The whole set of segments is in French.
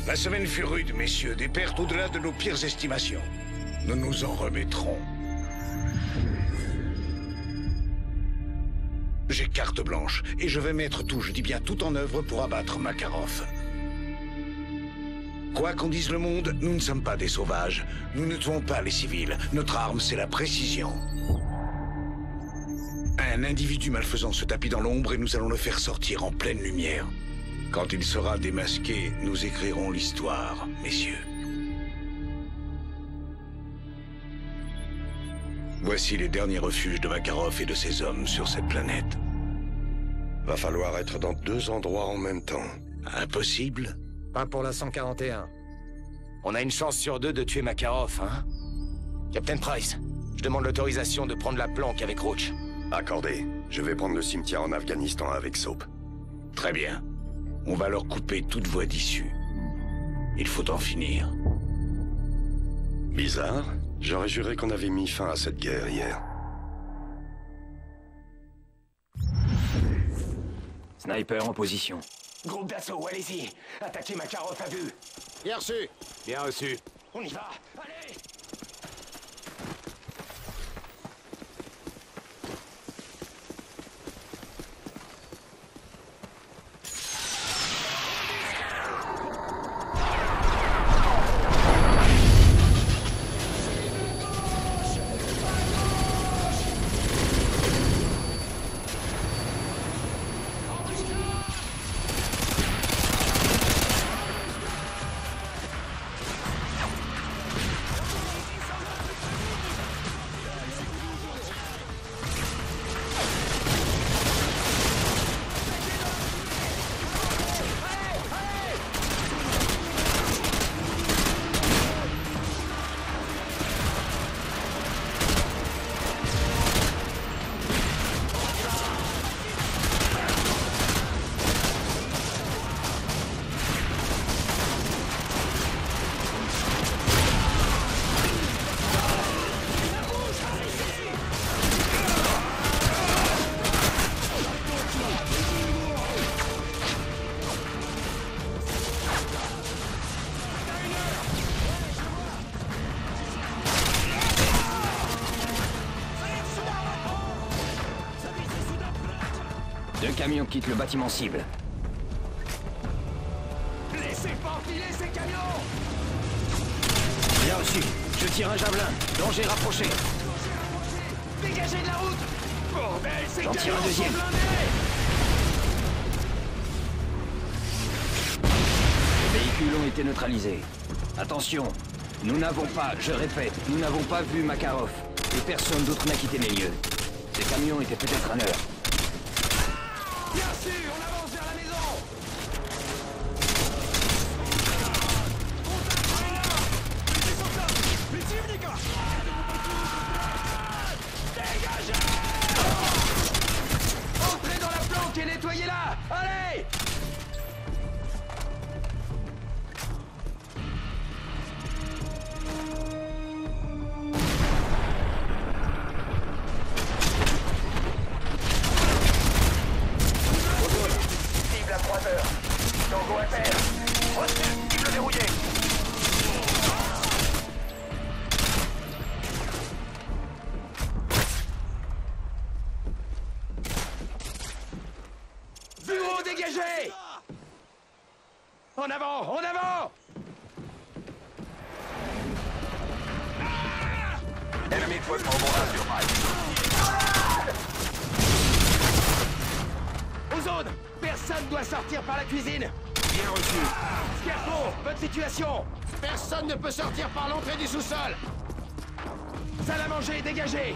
La semaine fut rude, messieurs, des pertes au-delà de nos pires estimations. Nous nous en remettrons. J'ai carte blanche, et je vais mettre tout, je dis bien tout en œuvre pour abattre Makarov. Quoi qu'en dise le monde, nous ne sommes pas des sauvages. Nous ne tuons pas les civils. Notre arme, c'est la précision. Un individu malfaisant se tapit dans l'ombre et nous allons le faire sortir en pleine lumière. Quand il sera démasqué, nous écrirons l'histoire, messieurs. Voici les derniers refuges de Makarov et de ses hommes sur cette planète. Va falloir être dans 2 endroits en même temps. Impossible. Pas pour la 141. On a une chance sur 2 de tuer Makarov, hein? Captain Price, je demande l'autorisation de prendre la planque avec Roach. Accordé. Je vais prendre le cimetière en Afghanistan avec Soap. Très bien. On va leur couper toute voie d'issue. Il faut en finir. Bizarre. J'aurais juré qu'on avait mis fin à cette guerre hier. Sniper en position. Groupe d'assaut, allez-y. Attaquez Makarov à vue. Bien reçu. Bien reçu. On y va, allez! Deux camions quittent le bâtiment cible. Laissez pas enfiler ces camions! Bien reçu. Je tire un javelin. Danger rapproché. Dégagez de la route! Bordel, ces J'en camions tire un deuxième. sont blindés! Les véhicules ont été neutralisés. Attention, nous n'avons pas, je répète, nous n'avons pas vu Makarov. Et personne d'autre n'a quitté les lieux. Ces camions étaient peut-être à l'heure. Bien sûr, on avance vers la maison! Dégagez! Entrez dans la planque et nettoyez-la! Allez! Cible à 3 heures. Tango à terre. Reçu, cible verrouillée. Bureau dégagé! En avant, en avant! Ennemi de votre bonbon sur Mike. Aux zones! Personne doit sortir par la cuisine! Bien reçu. Scarecrow, votre situation! Personne ne peut sortir par l'entrée du sous-sol! Salle à manger, dégagée!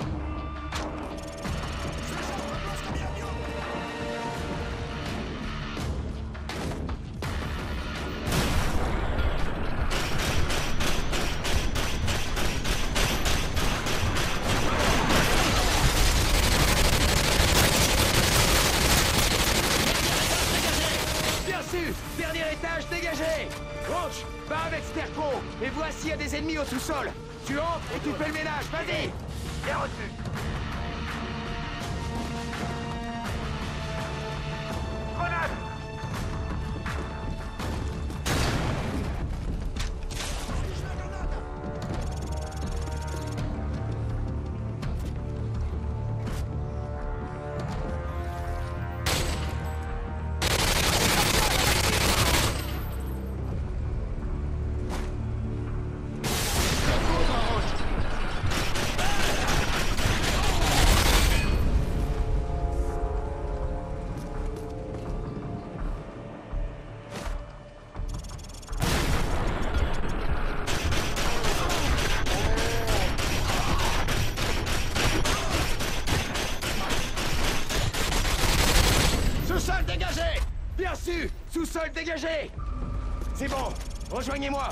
Bien sûr! Dernier étage dégagé! Roach, va avec Scarecrow et vois s'il y a des ennemis au sous-sol. Tu entres et tu fais le ménage, vas-y! Bien reçu! Grenade! Sous-sol dégagé! Bien reçu! Sous-sol dégagé! C'est bon, rejoignez-moi!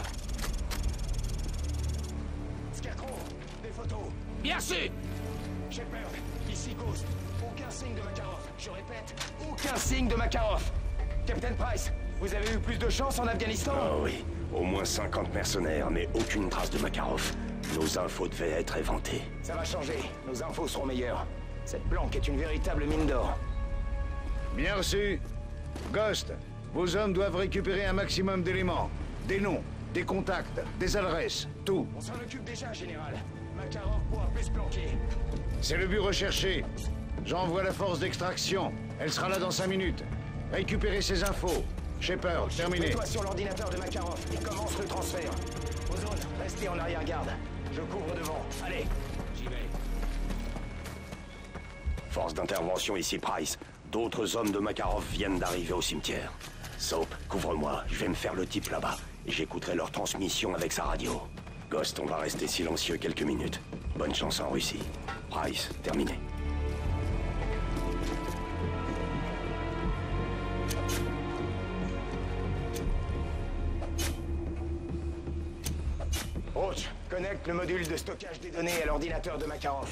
Scarecrow, des photos! Bien reçu! Shepard, ici Ghost. Aucun signe de Makarov. Je répète, aucun signe de Makarov. Captain Price, vous avez eu plus de chance en Afghanistan? Oh oui, au moins 50 mercenaires, mais aucune trace de Makarov. Nos infos devaient être éventées. Ça va changer, nos infos seront meilleures. Cette planque est une véritable mine d'or. Bien reçu. Ghost, vos hommes doivent récupérer un maximum d'éléments. Des noms, des contacts, des adresses, tout. On s'en occupe déjà, Général. Makarov pourra plus se planquer. C'est le but recherché. J'envoie la force d'extraction. Elle sera là dans 5 minutes. Récupérez ces infos. Shepard, terminé. Mets-toi sur l'ordinateur de Makarov et commence le transfert. Ozone, restez en arrière-garde. Je couvre devant. Allez, j'y vais. Force d'intervention ici, Price. D'autres hommes de Makarov viennent d'arriver au cimetière. Soap, couvre-moi. Je vais me faire le type là-bas. Et j'écouterai leur transmission avec sa radio. Ghost, on va rester silencieux quelques minutes. Bonne chance en Russie. Price, terminé. Roach, connecte le module de stockage des données à l'ordinateur de Makarov.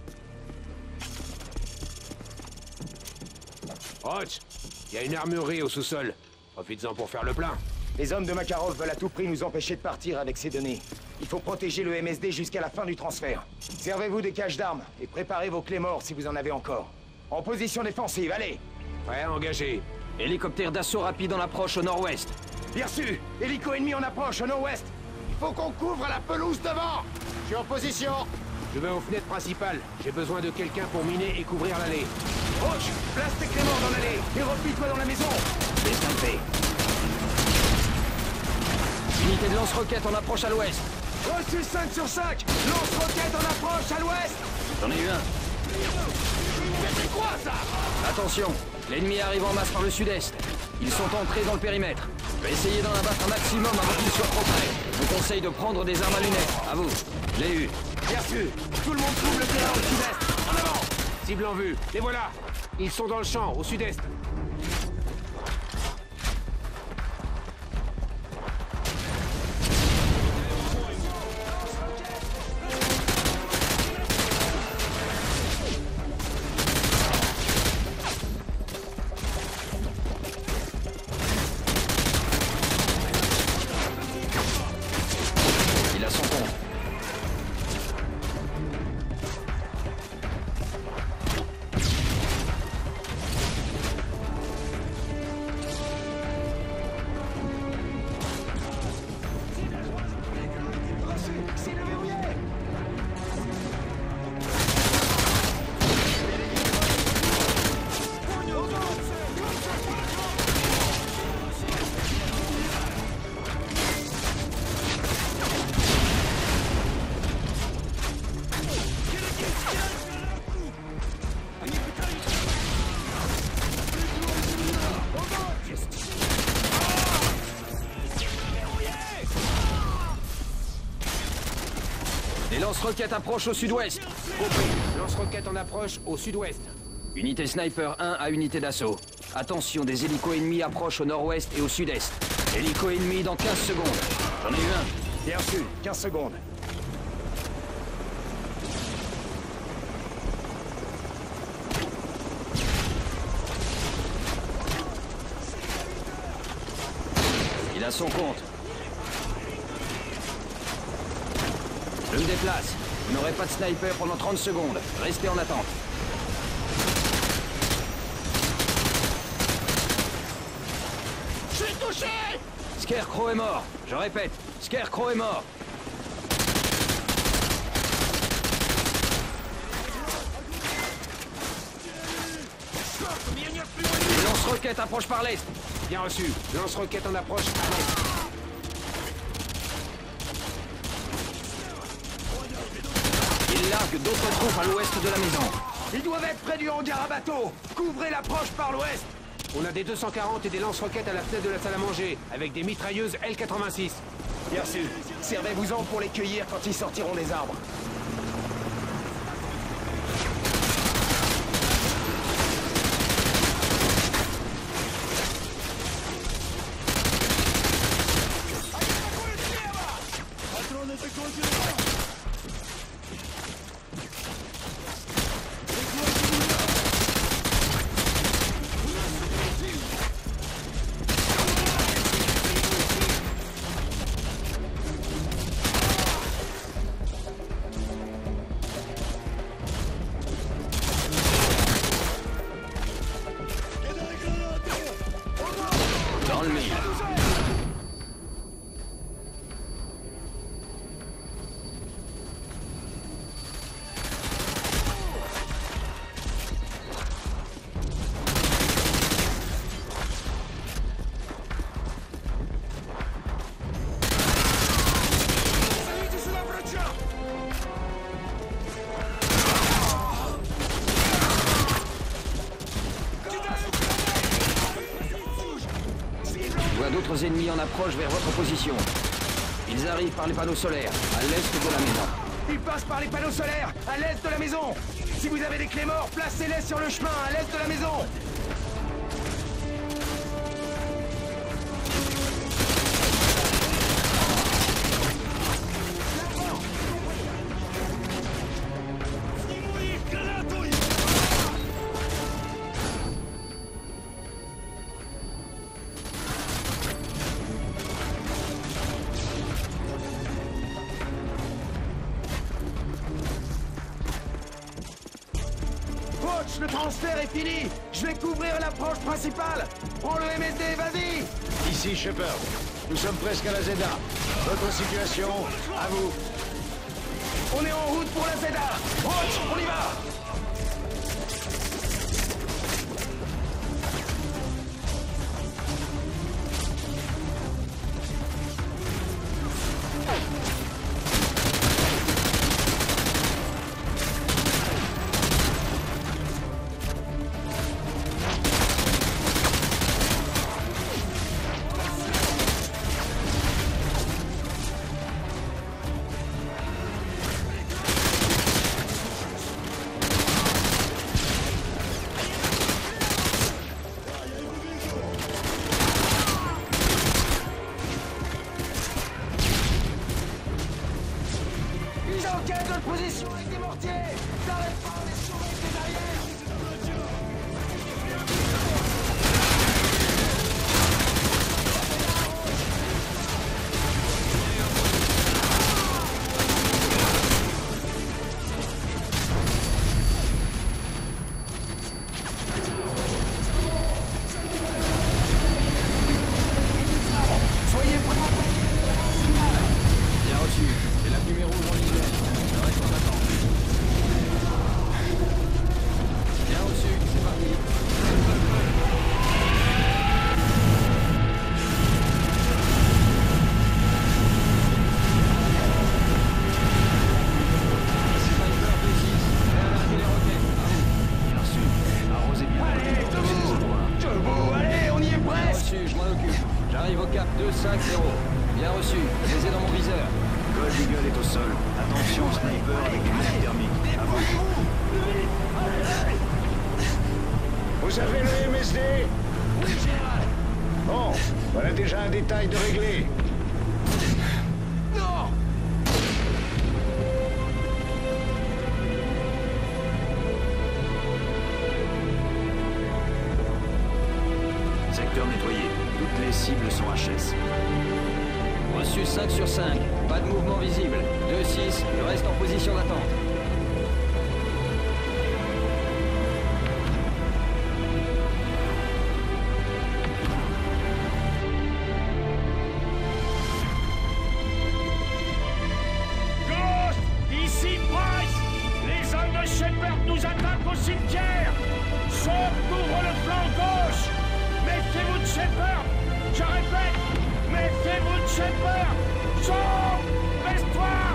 Roach, il y a une armurerie au sous-sol. Profites-en pour faire le plein. Les hommes de Makarov veulent à tout prix nous empêcher de partir avec ces données. Il faut protéger le MSD jusqu'à la fin du transfert. Servez-vous des caches d'armes et préparez vos clés morts si vous en avez encore. En position défensive, allez! Ouais, engagé. Hélicoptère d'assaut rapide en approche au nord-ouest. Bien reçu! Hélico ennemi en approche au nord-ouest! Il faut qu'on couvre la pelouse devant! Je suis en position! Je vais aux fenêtres principales. J'ai besoin de quelqu'un pour miner et couvrir l'allée. Roach, place tes clés morts dans l'allée et replie-toi dans la maison! Déstampé. Unité de lance-roquettes en approche à l'ouest. Reçu 5 sur 5! Lance-roquette en approche à l'ouest! J'en ai eu un. Mais c'est quoi ça? Attention, l'ennemi arrive en masse par le sud-est. Ils sont entrés dans le périmètre. Je vais essayer d'en abattre un maximum avant qu'ils soient trop près. Je vous conseille de prendre des armes à lunettes. À vous. Je l'ai eu. Bien sûr! Tout le monde couvre le terrain au sud-est! En avant! Cible en vue. Les voilà. Ils sont dans le champ, au sud-est. Il a son compte. C'est le verrouillé! Les lance-roquettes approchent au sud-ouest. Compris. Lance-roquette en approche au sud-ouest. Unité sniper 1 à unité d'assaut. Attention, des hélicos ennemis approchent au nord-ouest et au sud-est. Hélico ennemi dans 15 secondes. J'en ai eu un. Bien reçu, 15 secondes. Il a son compte. Je me déplace. Vous n'aurez pas de sniper pendant 30 secondes. Restez en attente. Je suis touché! Scarecrow est mort. Je répète, Scarecrow est mort. Les lance-roquettes approchent par l'est. Bien reçu. Lance-roquette en approche à l'est. Il largue d'autres troupes à l'ouest de la maison. Ils doivent être près du hangar à bateau! Couvrez l'approche par l'ouest! On a des 240 et des lance-roquettes à la fenêtre de la salle à manger, avec des mitrailleuses L86. Bien sûr. Servez-vous-en pour les cueillir quand ils sortiront des arbres. d'autres ennemis en approche vers votre position. Ils arrivent par les panneaux solaires, à l'est de la maison. Ils passent par les panneaux solaires, à l'est de la maison. Si vous avez des clés morts, placez-les sur le chemin, à l'est de la maison. Le transfert est fini. Je vais couvrir l'approche principale. Prends le MSD, vas-y. Ici Shepard. Nous sommes presque à la Zeta. Votre situation, à vous. On est en route pour la Zeta. Roach, on y va. Position avec des mortiers. T'arrêtes pas, on est chaud avec des arrières. Soyez prêts. Bien reçu. C'est la numéro en ligne. Le reste en attente. Bien reçu, c'est parti. Sniper 2-6, prêt à larguer les roquettes. Bien reçu. Arrosez bien. Allez, debout, allez, on y est Bien presque. reçu, je m'en occupe. J'arrive au cap 250. Bien reçu, visez dans mon viseur. Gold Eagle est au sol. Attention au sniper avec des lunettes thermiques. À vous. Vous avez le MSD? Oui, général. Bon, voilà déjà un détail de réglé. Non. Secteur nettoyé. Toutes les cibles sont HS. Reçu 5 sur 5. Pas de mouvement visible. 2-6, le reste en position d'attente. Ghost! Ici Price! Les hommes de Shepard nous attaquent au cimetière! Soap couvre le flanc gauche! Méfiez-vous de Shepard! Je répète, méfiez-vous de Shepard! Soap! Baisse-toi!